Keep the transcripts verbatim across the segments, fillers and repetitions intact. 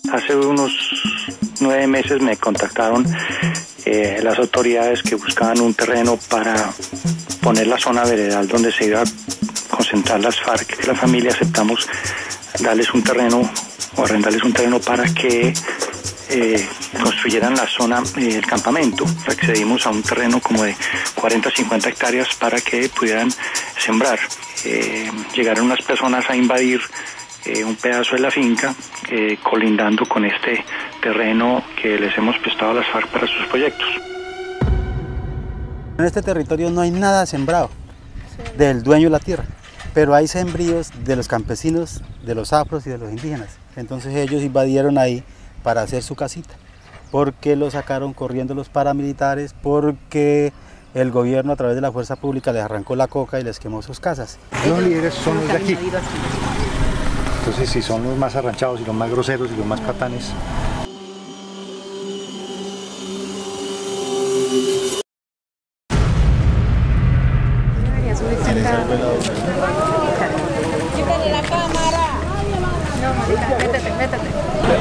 Hace unos nueve meses me contactaron eh, las autoridades que buscaban un terreno para poner la zona veredal donde se iba a concentrar las FARC. La familia aceptamos darles un terreno o arrendarles un terreno para que eh, construyeran la zona, eh, el campamento. Accedimos a un terreno como de cuarenta a cincuenta hectáreas para que pudieran sembrar. Eh, llegaron unas personas a invadir eh, un pedazo de la finca, eh, colindando con este terreno que les hemos prestado a las FARC para sus proyectos. En este territorio no hay nada sembrado del dueño de la tierra, pero hay sembríos de los campesinos, de los afros y de los indígenas. Entonces ellos invadieron ahí para hacer su casita, porque lo sacaron corriendo los paramilitares, porque el gobierno a través de la fuerza pública les arrancó la coca y les quemó sus casas. Los líderes son los de aquí. Entonces si son los más arranchados y los más groseros y los más patanes. Quítale la cámara. No, marica, métete, métete.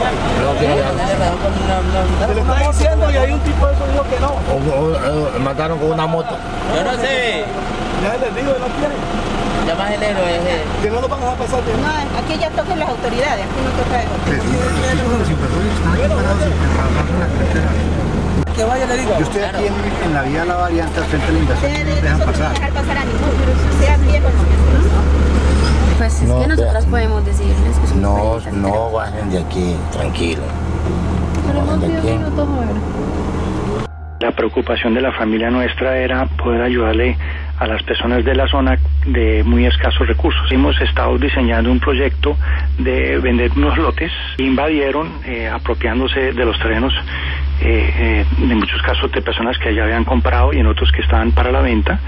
Se le está diciendo y hay un tipo de eso dijo que no. O, o, o, mataron con una moto. Yo no sé. Ya les digo que no tienen. Llama el héroe. Que no lo van a dejar pasar. No, aquí ya toquen las autoridades, aquí no toca eso. Los invasores están aquí parados y trabajando en la carretera. Que vaya, le digo. Yo estoy aquí en, en la vía de la variante, al frente de la invasión, no Ustedes dejan no pasar. dejar pasar a ninguno, sean viejos no. Pues es No, que nosotras vea. podemos decirles que son No, países, no bajen de aquí, tranquilo. pero No hemos bajen de diez aquí. minutos a ver. La preocupación de la familia nuestra era poder ayudarle a las personas de la zona de muy escasos recursos. Hemos estado diseñando un proyecto de vender unos lotes. Invadieron, eh, apropiándose de los terrenos, eh, eh, en muchos casos de personas que ya habían comprado y en otros que estaban para la venta.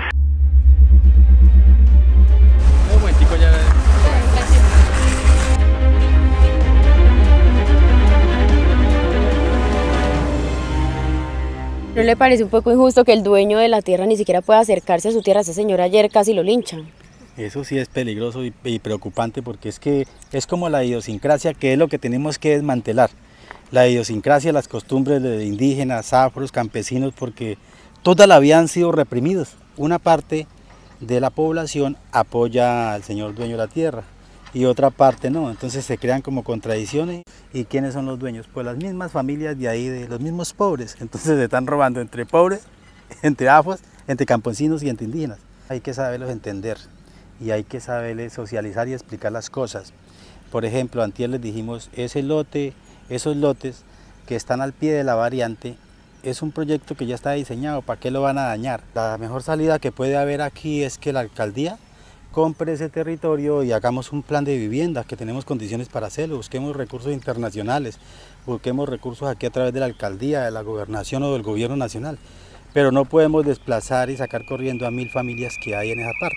Un momentico ya. ¿No le parece un poco injusto que el dueño de la tierra ni siquiera pueda acercarse a su tierra? Ese señor ayer casi lo linchan. Eso sí es peligroso y, y preocupante, porque es que es como la idiosincrasia, que es lo que tenemos que desmantelar. La idiosincrasia, las costumbres de indígenas, afros, campesinos, porque toda la vida han sido reprimidos. Una parte de la población apoya al señor dueño de la tierra y otra parte no, entonces se crean como contradicciones. ¿Y quiénes son los dueños? Pues las mismas familias de ahí, de los mismos pobres. Entonces se están robando entre pobres, entre afros, entre campesinos y entre indígenas. Hay que saberlos entender y hay que saberles socializar y explicar las cosas. Por ejemplo, antier les dijimos, ese lote, esos lotes que están al pie de la variante, es un proyecto que ya está diseñado, ¿para qué lo van a dañar? La mejor salida que puede haber aquí es que la alcaldía compre ese territorio y hagamos un plan de vivienda, que tenemos condiciones para hacerlo, busquemos recursos internacionales, busquemos recursos aquí a través de la alcaldía, de la gobernación o del gobierno nacional, pero no podemos desplazar y sacar corriendo a mil familias que hay en esa parte.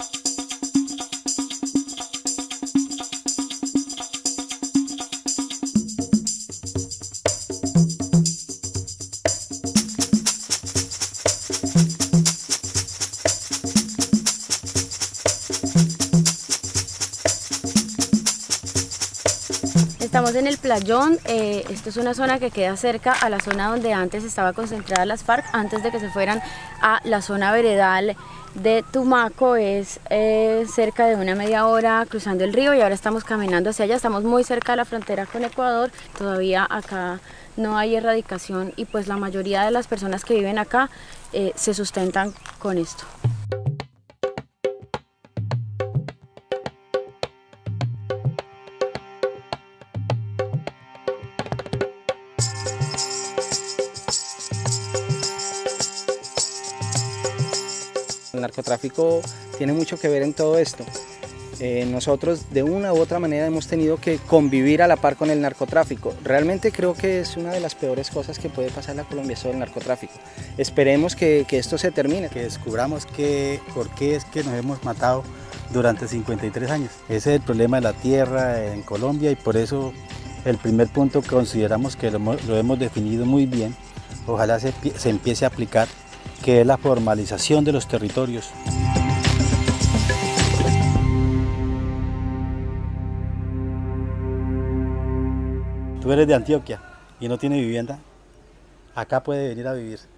Estamos en el Playón, eh, esto es una zona que queda cerca a la zona donde antes estaba concentrada las FARC, antes de que se fueran a la zona veredal de Tumaco. Es eh, cerca de una media hora cruzando el río y ahora estamos caminando hacia allá, estamos muy cerca de la frontera con Ecuador. Todavía acá no hay erradicación y pues la mayoría de las personas que viven acá eh, se sustentan con esto. El narcotráfico tiene mucho que ver en todo esto. Eh, nosotros de una u otra manera hemos tenido que convivir a la par con el narcotráfico. Realmente creo que es una de las peores cosas que puede pasar en la Colombia, eso del narcotráfico. Esperemos que, que esto se termine. Que descubramos que, por qué es que nos hemos matado durante cincuenta y tres años. Ese es el problema de la tierra en Colombia y por eso el primer punto que consideramos que lo, lo hemos definido muy bien, ojalá se, se empiece a aplicar, que es la formalización de los territorios. tú eres de Antioquia y no tiene vivienda, acá puede venir a vivir.